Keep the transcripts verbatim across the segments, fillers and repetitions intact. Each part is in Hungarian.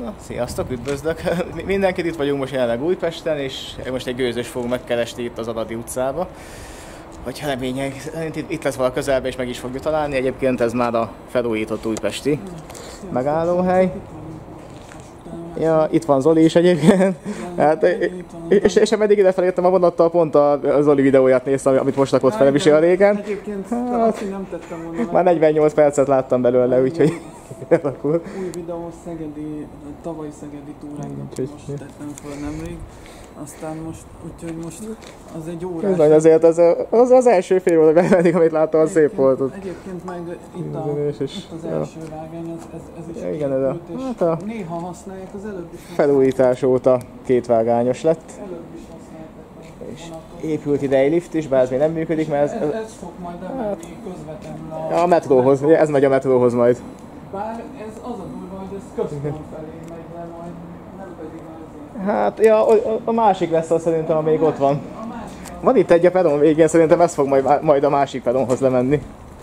Na, sziasztok, üdvözlök! Mindenkit, itt vagyunk most jelenleg Újpesten, és most egy gőzös fogunk megkeresni itt az Aradi utcába. Hogyha remények szerint itt lesz vala közelben, és meg is fogjuk találni. Egyébként ez már a felújított újpesti megállóhely. Ja, itt van Zoli is egyébként. Hát, és, és ameddig idefelé jöttem a vonattal, pont a Zoli videóját néztem, amit most lakott fel is olyan régen. Egyébként hát, nem tettem volna. Már negyvennyolc percet láttam belőle, úgyhogy elakul. Új videó Szegedi, tavalyi Szegedi túránkat most tettem fel nemrég. Aztán most, úgyhogy most az egy órás. Bizony, azért az, az, az első fél óra bevennék, amit láttam, az szép volt ott. Egyébként meg itt, a, itt az első vágány, ez, ez, ez is ja, igen, ez a, hát a néha használják, az előbb is felújítás óta kétvágányos lett. Előbb is használták. És épült ide egy lift is, bár ez még nem működik, mert ez... Ez, ez fog majd bemenni közvetlenül a... A metróhoz, ez megy a metróhoz majd. Bár ez az a durva, hogy ez központ felé megy le majd, nem pedig azért. Hát, ja, a, a másik lesz az szerintem, amíg ott van. Van itt egy a pedon végén, szerintem ez fog majd, majd a másik pedonhoz lemenni.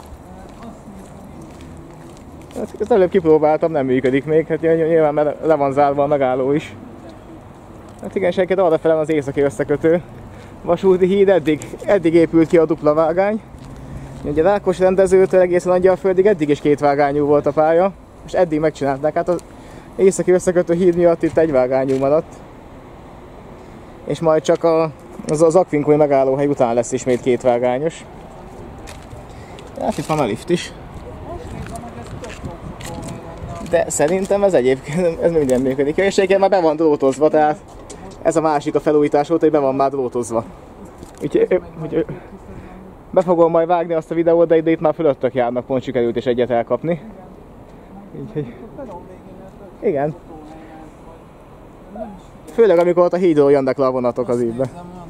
Ezt előbb kipróbáltam, nem működik még, hát nyilván mert le van zárva a megálló is. Hát igen, senket arrafele van az északi összekötő vasúti híd, eddig, eddig épült ki a dupla vágány. Ugye Rákos rendezőtől egészen Angyalföldig eddig is kétvágányú volt a pálya, és eddig megcsinálták, hát az északi összekötő híd miatt itt egyvágányú maradt. És majd csak a, az, az Akvinkói megállóhely után lesz ismét kétvágányos. Hát itt van a lift is. De szerintem ez egyébként ez minden működik. És egyébként már be van drótozva, tehát ez a másik a felújítás óta, hogy be van már drótozva. Úgyhogy úgy, be fogom majd vágni azt a videót, de itt már fölöttök járnak, pont sikerült és egyet elkapni. Úgyhogy... Igen. Főleg amikor ott a hídról jönnek le a vonatok az ígybe.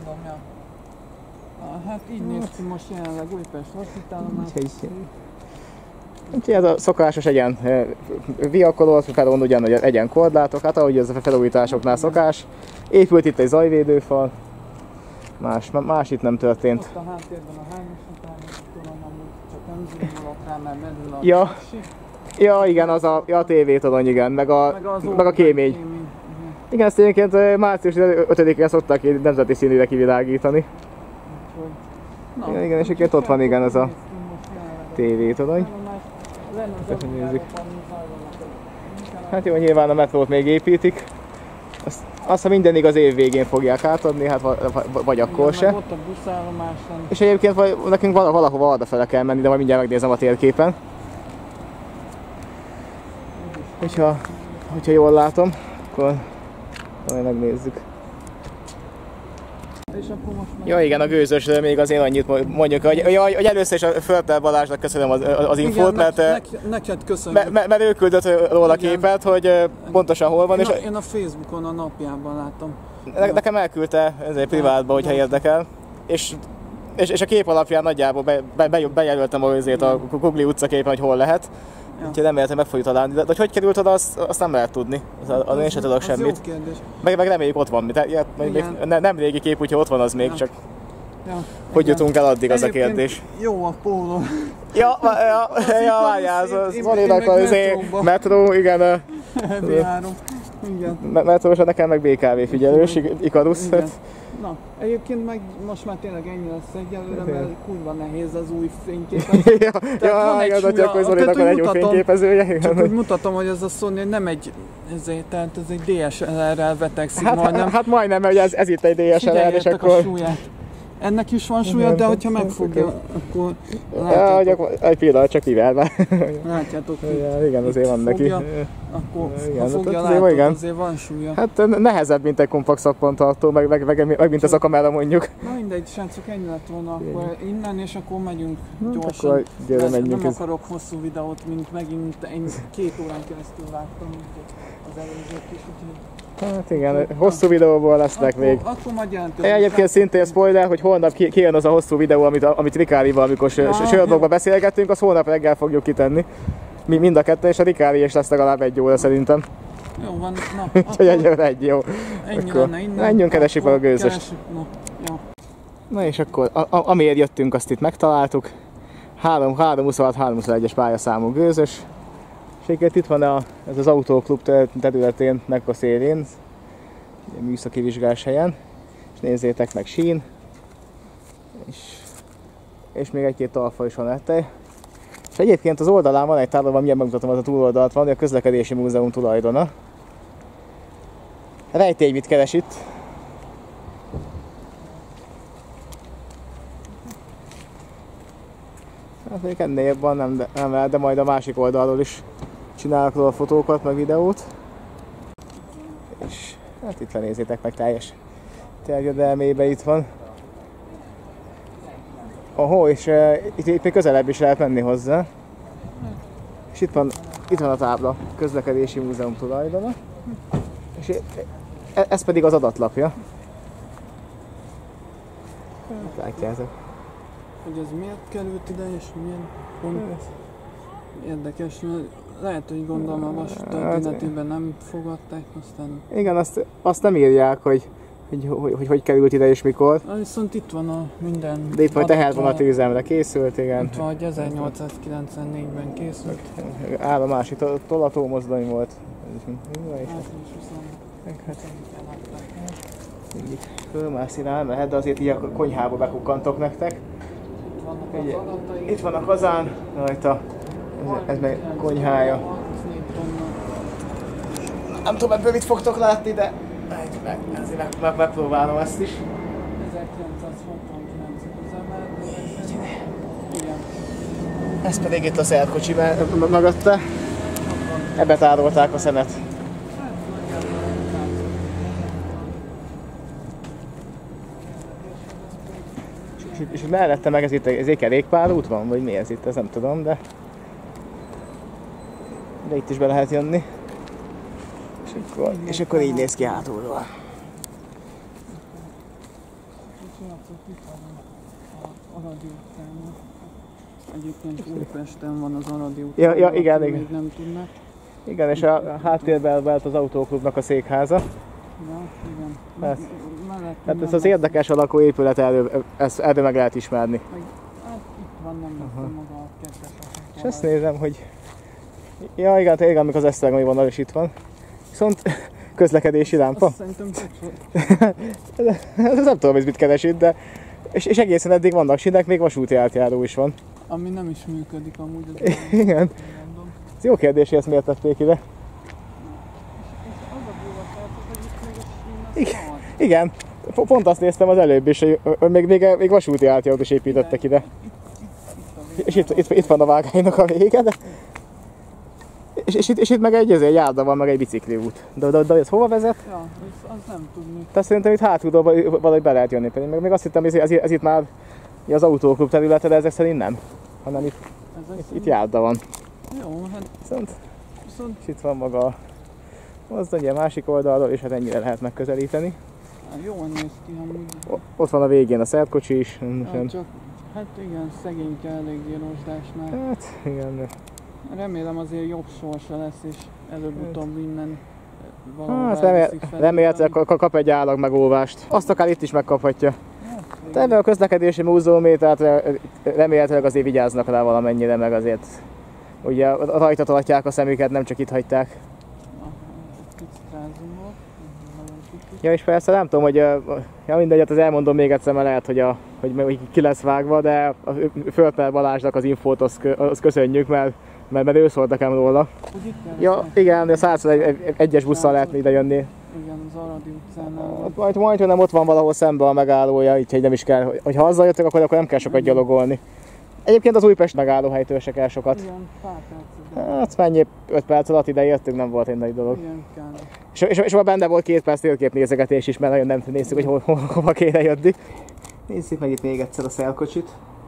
Hát így néz ki most jelenleg Újpest vasútállomás. Úgyhogy ez a szokásos egyen viakoló, felon ugyanúgy egyen korlátok, hát ahogy ez a felújításoknál szokás. Épült itt egy zajvédőfal, más, más itt nem történt. Ott a háttérben a hányos után, tudom amúgy csak nem zoomolok rá, mert merül a ja. Ja igen, az a, ja, a tévétorony, igen, meg a, meg, meg a kémény. kémény. Igen, ezt egyébként március ötödikén szokták így nemzeti színűre kivilágítani. Igen, igen, és egyébként ott van igen ez a tévétorony. Hát jó, nyilván a metrót még építik. Azt, azt ha minden igaz év végén fogják átadni, hát vagy akkor se. Ott a buszállomáson. És egyébként vagy, nekünk valahova arrafele kell menni, de majd mindjárt megnézem a térképen. Hogyha, hogyha jól látom, akkor majd megnézzük. Ja igen, a gőzösről még azért annyit mondjuk, hogy, hogy először is a Földtel Balázsnak köszönöm az, az infót, igen, mert, nek, neked köszönöm. Mert, mert ő küldött róla igen. képet, hogy pontosan hol van. Én a, és én a Facebookon a napjában láttam. Ne, nekem elküldte ezért privátba, hogyha érdekel. És, és, és a kép alapján nagyjából be, be, be, bejelöltem azért a Kugli utca képen, hogy hol lehet. Ja. Úgyhogy nem értem, meg fogjuk találni, de hogy hogy került oda, azt, azt nem lehet tudni. Az, az én sem tudok semmit. Meg, meg reméljük ott van, tehát, még ne, nem régi kép, úgyhogy ott van az még, ja. csak ja. hogy igen. jutunk el addig, az egyébként a kérdés. Jó a póló. Ja, ja, ja, várjál, az Zolinak az metró, igen. bé három, igen. Metrósan nekem meg bé ká vé figyelős, Ikarusz. Na, egyébként meg most már tényleg ennyi lesz egyelőre, mert kurva nehéz az új fényképező. ja, ja igaz, hogy akkor Zolinak van egy új fényképezője. Csak hogy mutatom, hogy ez a Sony nem egy, ezért, tehát ez egy dé es el er-rel vetekszik hát, majdnem. Hát majdnem, mert ez, ez itt egy dé es el er, és akkor... Ennek is van súlya, de hogyha megfogja, akkor látjátok. Ja, hogy egy pillanat, csak kivel már. Látjátok, ja, igen, azért van neki. Fogja, akkor igen, ha fogja, azért, látod, igen. azért van súlya. Hát nehezebb, mint egy kompakt szappantartó, meg, meg, meg, meg mint ez a kamera mondjuk. Na mindegy, srácok, ennyi lett volna akkor innen, és akkor megyünk na, gyorsan. Akkor gyere, menjünk. Nem akarok hosszú videót, mint megint én két órán keresztül vágtam, mint az előzők is, úgyhogy... Hát igen, hosszú videóból lesznek akkor, még. Akkor majd jelentően. Egyébként szintén spoiler, hogy holnap kijön az a hosszú videó, amit, amit Rikárival, amikor ja, Sörblogban beszélgettünk, azt holnap reggel fogjuk kitenni. Mi mind a ketten, és a Rikári is lesz legalább egy óra szerintem. Jó van, na. Úgyhogy egyre egy jó. Ennyi akkor lenne innen. menjünk, keressük meg a gőzöst. Keresik, no. Ja. Na és akkor, a, a, amiért jöttünk, azt itt megtaláltuk. három huszonhat három huszonegyes pályaszámú gőzös. És egyébként itt van a, ez az autóklub területének a szélén, műszaki vizsgás helyen. És nézzétek meg, sín. És, és még egy-két talfa is van ettől. És egyébként az oldalán van egy tábla, milyen megmutatom, az a túloldalt van, a Közlekedési Múzeum tulajdona. Rejtély mit keres itt? Hát még ennél jobban nem, de, nem lehet, de majd a másik oldalról is csinálok róla fotókat, meg videót. És hát itt lenézzétek meg, teljes terjedelmébe itt van. Ahó, és uh, itt, itt még közelebb is lehet menni hozzá. És itt van, itt van a tábla, Közlekedési Múzeum tulajdona. És ez pedig az adatlapja. Látjátok. Hogy ez miért került ide, és milyen pont érdekes, mert lehet, hogy gondolom a vasút történetében nem fogadták, aztán... Igen, azt, azt nem írják, hogy hogy hogy, hogy hogy került ide és mikor. Na, viszont itt van a minden... De itt van tehervonati üzemre készült, igen. Itt van, hogy ezernyolcszázkilencvennégyben készült. Állomási tolatómozdony volt. Mindig fölmászni rá, mehet, de azért így a konyhába bekukkantok nektek. Ugye, itt van a kazán rajta, ez, ez meg konyhája. Nem tudom, ebből mit fogtok látni, de meg, ezért meg, meg, megpróbálom ezt is. Ez pedig itt a szerkocsi mögötte. Ebbe tárolták a szenet. És, és mellette meg ez itt ez egy kerékpárút van, vagy mi ez itt, ez nem tudom, de... De itt is be lehet jönni. És akkor, és akkor így néz ki hátulról. Egyébként Újpesten van az Aradi utca, ja, ja, igen, igen. még nem tudnak. Igen, és a háttérben vált az autóklubnak a székháza. Ja, igen. Hát, hát ez az érdekes alakú épület, erről, ezt, erről meg lehet ismerni. Meg, hát itt van, nem uh-huh. maga a kettes. És ezt nézem, hogy... Ja, igen, igen, amikor az esztergomi vonal is itt van. Viszont közlekedési lámpa. Azt szerintem csak ez nem tudom, hogy mit keres itt, de... És, és egészen eddig vannak sínek, még vasúti átjáró is van. Ami nem is működik amúgy. Az igen. Ez jó kérdés, hogy ezt miért tették ide. Igen, pont azt néztem az előbb is, hogy még, még, még vasúti átjárót is építettek ide. És itt, itt, itt van a vágánynak a vége, de... És, és, itt, és itt meg egy, egy járda van, meg egy bicikliút. De, de, de ez hova vezet? Ja, az nem tudni. Tehát szerintem itt hátulról valahogy be lehet jönni, pedig meg még azt hittem, hogy ez, ez, ez itt már az autóklub területe, de ezek szerint nem. Hanem itt, itt, itt járda van. Jó, hát... Viszont, viszont... és itt van maga a mozdony a másik oldalról, és hát ennyire lehet megközelíteni. Hát jól néz ki amúgy. Ott van a végén a szerkocsi is. Hát, csak, hát igen, szegényke eléggé rozsdásnál. Hát igen. Remélem azért jobb sorsa lesz, és előbb-utóbb innen valahol hát remél, remélhetőleg kap egy állag megóvást. Azt akár itt is megkaphatja. De ebben a közlekedési múzeumé, tehát remélhetőleg azért vigyáznak rá valamennyire, meg azért ugye rajta tartják a szemüket, nem csak itt hagyták. Ja, és persze nem tudom, hogy ja, mindegyet az elmondom még egyszer, mert lehet, hogy, a, hogy, hogy ki lesz vágva, de a Földper Balázsnak az infót azt, azt köszönjük, mert, mert, mert ő szólt nekem róla. Ja, igen, de százegyes busszal lehetne ide jönni. Igen, az Aradi utcánál. Majd, majd, nem ott van valahol szemben a megállója, így nem is kell, hogy ha azzal jöttök, akkor, akkor nem kell sokat gyalogolni. Egyébként az Újpest megállóhelytől se kell sokat. Igen, pár percet. Hát mennyi öt perc alatt ide jöttünk, nem volt egy nagy dolog. Igen, kell. És, és, és benne volt két perc térképnézegetés is, mert nagyon nem néztük, hogy hol, hol, hova kéne jönni. Nézzük meg itt még egyszer a szelkocsit.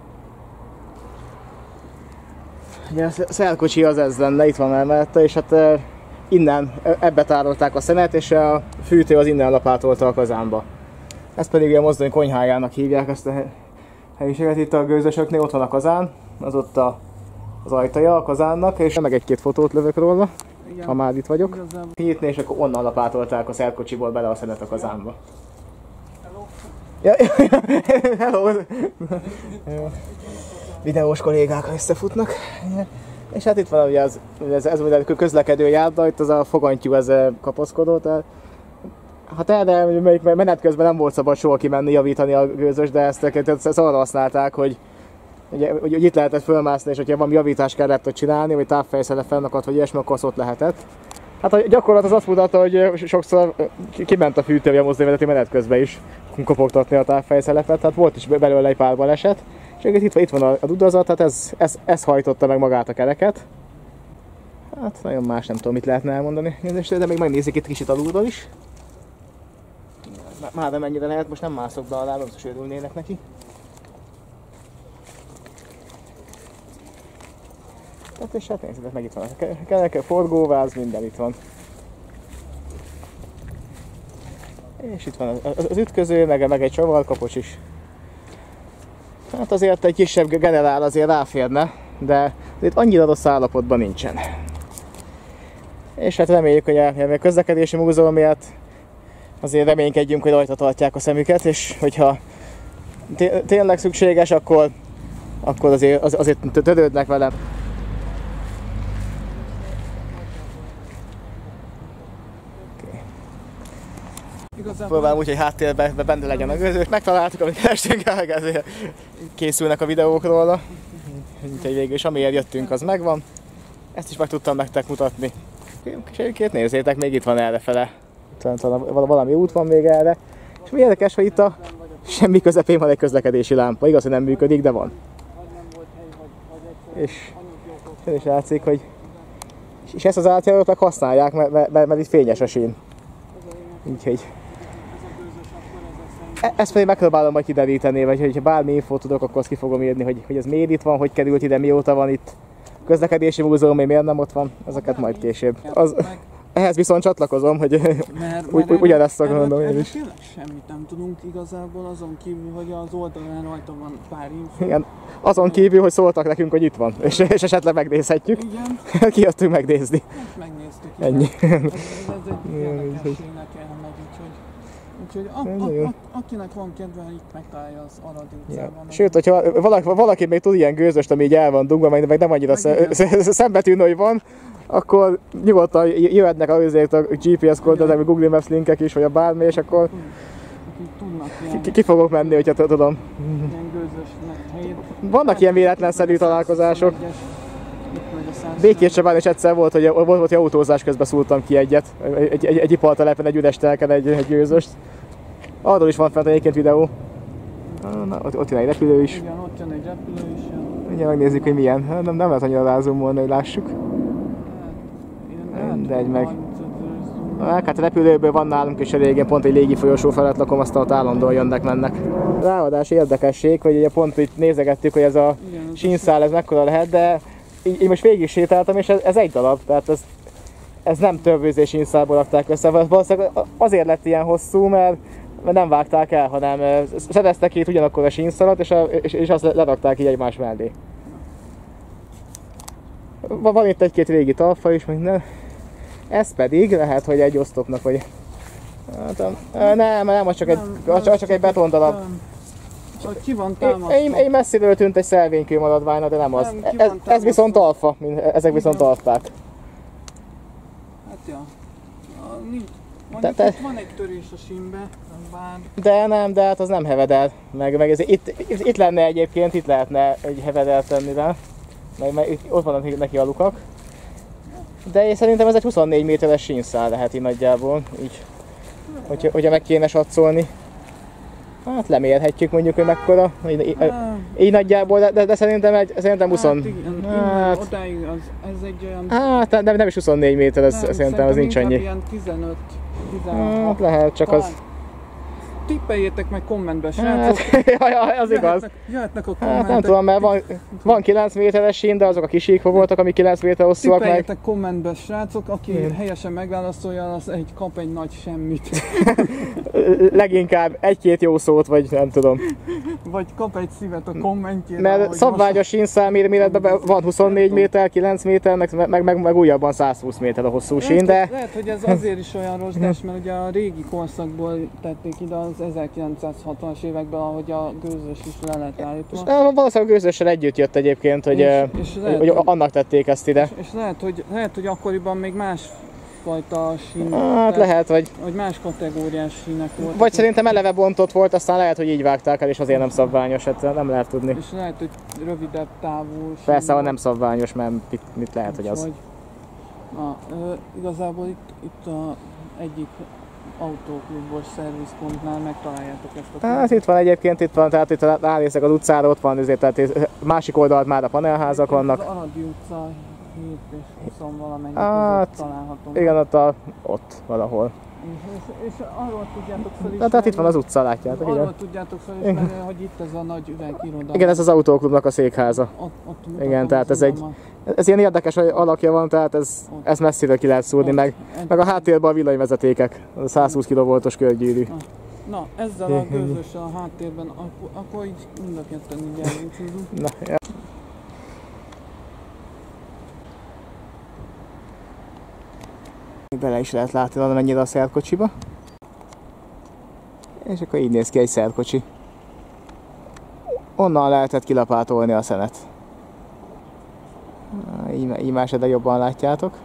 Ugye a szelkocsi az ez lenne, itt van mellette, és hát uh, innen ebbe tárolták a szenet, és a fűtő az innen lapátolta a kazánba. Ezt pedig a mozdony konyhájának hívják ezt a helyiséget. Itt a gőzösöknél ott van a kazán, az ott a, az ajtaja a kazánnak, és meg egy-két fotót lövök róla. Igen. Ha már itt vagyok. Nyitni, és akkor onnan lapátolták a szerkocsiból bele a szenet a kazánba. Hello! Ja, hello! Videós kollégák összefutnak. És hát itt van ugye ez, ez, ez ugye a közlekedő járda, itt az a fogantyú, ez kapaszkodó, tehát hát erre még menet közben nem volt szabad soha kimenni, javítani a gőzös, de ezt, ezt, ezt arra használták, hogy, hogy, hogy itt lehetett fölmászni, és hogyha valami javítást kellett ott csinálni, vagy távfejszele fennakadt, vagy ilyesmi, akkor az ott lehetett. Hát a gyakorlat az azt mutatta, hogy sokszor kiment a fűtő, vagy a mozdonyvezető menet közben is kopogtatni a távfejszelepet, tehát volt is belőle egy pár baleset. És itt, itt van a dudazat, tehát ez, ez, ez hajtotta meg magát a kereket. Hát nagyon más nem tudom, mit lehetne elmondani. De még megnézzük itt kicsit alulról is. Már nem mennyire lehet, most nem mászok be alá, most örülnének neki. Hát és hát nézzük, meg itt van a kereke, forgóváz, minden itt van. És itt van az, az ütköző, meg, meg egy csavarkapocs is. Hát azért egy kisebb generál azért ráférne, de itt annyira rossz állapotban nincsen. És hát reméljük, hogy a közlekedési múzeum miatt azért reménykedjünk, hogy rajta tartják a szemüket, és hogyha tényleg szükséges, akkor, akkor azért, az, azért törődnek velem. Próbálom úgy, hogy háttérben benne legyen a gőző. Megtaláltuk, amit kerestünk el, ezért készülnek a videók róla. Úgyhogy végül is amiért jöttünk, az megvan. Ezt is meg tudtam nektek mutatni. És egyébként nézzétek, még itt van errefele. Valami út van még erre. És mi érdekes, hogy itt a semmi közepén van egy közlekedési lámpa. Igaz, hogy nem működik, de van. És ez is látszik, hogy és ezt az átjárót használják, mert, mert, mert, mert itt fényes a sín. Úgyhogy ezt pedig megpróbálom majd kideríteni, vagy hogyha bármi infót tudok, akkor azt ki fogom írni, hogy, hogy ez miért itt van, hogy került ide, mióta van itt. Közlekedési múzeum, miért nem ott van, ezeket majd később. Az, ehhez viszont csatlakozom, hogy mert, úgy, mert ugyanezt gondolom én is. Tényleg semmit nem tudunk igazából, azon kívül, hogy az oldalán rajta van pár info. Igen, azon kívül, hogy szóltak nekünk, hogy itt van, és, és esetleg megnézhetjük. Igen. Kijöttünk megnézni. Most megnéztük. Ennyi. Ez, ez egy érdekességnek elmegy, úgyhogy, úgyhogy a, a, a, akinek van kedve, itt megtalálja az Aradi utcában. Ja. Sőt, hogyha valaki, valaki még tud ilyen gőzöst, ami így el van dugva, meg, meg nem annyira szembetűnő, hogy van, akkor nyugodtan jöhetnek azért a gé pé es kódok, a Google Maps linkek is, vagy a bármi, és akkor ki, ki fogok menni, hogyha tudom. Vannak ilyen véletlenszerű találkozások. Békéscsabán is egyszer volt, hogy volt, volt, hogy autózás közben szúrtam ki egyet. Egy, egy, egy ipartelepen, egy üres telken egy, egy gőzöst. Arról is van fent egyébként videó. Na, ott, ott jön egy repülő is. Igen, ott jön egy repülő is. Ugye megnézzük, hogy milyen. Nem, nem lehet annyira rázumolni, hogy lássuk. De egy meg. Hát a repülőből van nálunk is a régén, pont egy légi folyosó felett lakom, aztán ott állandóan jönnek, mennek. Ráadás érdekesség, hogy ugye pont itt nézegettük, hogy ez a sínszál ez mekkora lehet, de így, így most végig sétáltam, és ez, ez egy darab, tehát ez, ez nem törvőzés sínszálból rakták össze. Valószínűleg azért lett ilyen hosszú, mert, mert nem vágták el, hanem szereztek itt ugyanakkor a sínszalat, és, a, és, és azt lerakták így egymás mellé. Van itt egy-két régi talfa is, minden. Ez pedig lehet, hogy egy osztopnak, vagy... Hát, nem, nem, az csak egy, az csak egy betondarab. Ki van támasztva? Én, én messziről tűnt egy szelvénykő maradványna, de nem az. Nem, ez, ez viszont alfa, ezek viszont alfák. Hát ja. Mondjuk te, te... van egy törés a sínbe, bár... De nem, de hát az nem hevedel. Meg, meg ez, itt, itt, itt lenne egyébként, itt lehetne egy hevedel tenni rá. Meg, meg ott vannak neki a lukak. De én szerintem ez egy huszonnégy méteres sínszál lehet így nagyjából, így, hogyha, hogyha meg kéne satszolni. Hát lemérhetjük mondjuk, hogy mekkora, így, így, így nagyjából, de, de, de szerintem, egy, szerintem húsz. Hát igen, hát, odáig az, ez egy olyan... Hát nem, nem is huszonnégy méter, ez, nem, szerintem az nincs annyi. Ilyen tizenöt tizenhat. Hát lehet, csak az... Tippeljétek meg kommentbe, srácok! Hát, az igaz. Jöhetnek, jöhetnek a kommentek. Hát nem tudom, mert van, van kilenc méteres sín, de azok a kisíkok voltak, amik kilenc méter hosszúak meg. Tippeljetek kommentbe, srácok, aki hmm. helyesen megválaszolja, az egy kap egy nagy semmit. Leginkább egy-két jó szót, vagy nem tudom. vagy kap egy szívet a kommentjére. Mert szabványos sínszálméretben van huszonnégy méter, kilenc méter, meg, meg, meg, meg újabban százhúsz méter a hosszú sín, de... Lehet, hogy ez azért is olyan rozsdás, mert ugye a régi korszakból tették ide az ezerkilencszázhatvanas években, ahogy a gőzös is le lett állítva. És valószínűleg a gőzössel együtt jött egyébként, hogy, és, és lehet, hogy annak tették ezt ide. És, és lehet, hogy, lehet, hogy akkoriban még más fajta sínek. Hát lehet, vagy... Vagy más kategóriás sínek voltak. Vagy szerintem eleve bontott volt, aztán lehet, hogy így vágták el, és azért nem szabványos, hát nem lehet tudni. És lehet, hogy rövidebb távú. Persze, ha nem szabványos, mert mit, mit lehet, hogy az. Vagy, na, ö, igazából itt, itt a egyik autóklubos szervizpontnál megtaláljátok ezt a... Hát itt van egyébként, itt van, tehát itt ránézek az utcára, ott van, azért, tehát másik oldalt már a panelházak vannak. Az Aradi utca hét és húsz valamennyi hát, között található. Igen, ott, a, ott valahol. És, és, és arról tudjátok felismerni... Na, tehát itt van az utca, látjátok, arról igen. tudjátok felismerni, hogy itt ez a nagy üvegiroda. Igen, ez az autóklubnak a székháza. Ott, ott igen, tehát ez egy... Ez ilyen érdekes alakja van, tehát ez, ez messziről ki lehet szúrni, meg, meg a háttérben a villanyvezetékek, a százhúsz kilovoltos körgyűrű. Na, na, ezzel a gőzössel a háttérben, akkor, akkor így mind a ketten így elbúcsúzunk. Na, ja. Bele is lehet látni valamennyire a szerkocsiba. És akkor így néz ki egy szerkocsi. Onnan lehetett kilapátolni a szenet. Így, így más, de jobban látjátok.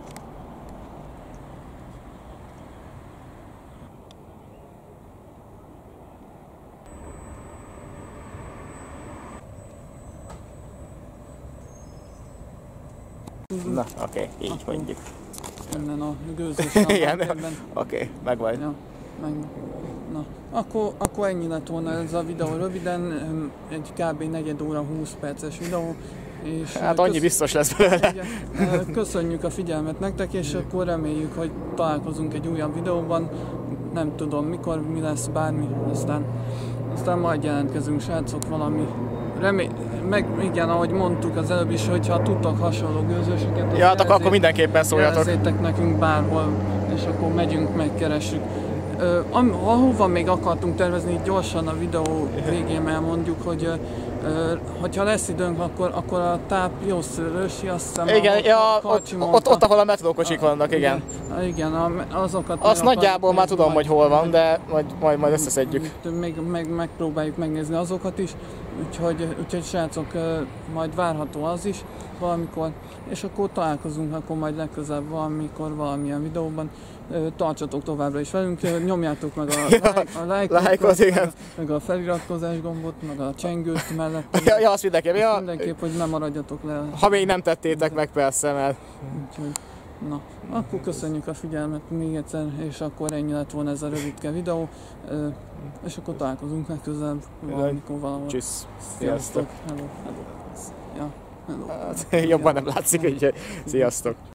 Na, oké, okay, így akkor mondjuk. Innen a gőzös a háttérben. Oké, meg vagy. Ja, meg. Na, akkor, akkor ennyi lett volna ez a videó röviden, egy kb. negyed óra húsz perces videó. És hát annyi biztos lesz belőle. Köszönjük a figyelmet nektek, és akkor reméljük, hogy találkozunk egy újabb videóban. Nem tudom mikor, mi lesz, bármi, aztán, aztán majd jelentkezünk, srácok, valami. Remé meg igen, ahogy mondtuk az előbb is, hogyha tudtok hasonló gőzösöket, ja, hát akkor, akkor mindenképpen szóljatok. Jelezzétek nekünk bárhol, és akkor megyünk, megkeressük. Uh, ahova még akartunk tervezni, gyorsan a videó végén elmondjuk, hogy uh, hogyha lesz időnk, akkor, akkor a táp jó szőlősi, azt hiszem, igen, ahol, ja, ott, ott, ott, ahol a metrókocsik a, vannak, igen. Igen, a, azokat... Azt nagyjából már tudom, hogy hol van, de majd, majd, majd összeszedjük. Még, meg, megpróbáljuk megnézni azokat is, úgyhogy, úgyhogy srácok, majd várható az is valamikor, és akkor találkozunk, akkor majd legközelebb valamikor, valamilyen videóban. Tartsatok továbbra is velünk, nyomjátok meg a, like, a like-ot, like meg, meg a feliratkozás gombot, meg a csengőt mellett. Ja, ja, azt mindenképp, ja. Mindenképp, hogy nem maradjatok le. Ha még nem tettétek meg, persze, mert... Úgyhogy, na, akkor köszönjük a figyelmet még egyszer, és akkor ennyi lett volna ez a rövidke videó, és akkor találkozunk legközelebb valamikor valahol. Csüssz. Sziasztok. Hello, hello. Ja, hello. Hát, jobban nem látszik, úgyhogy sziasztok.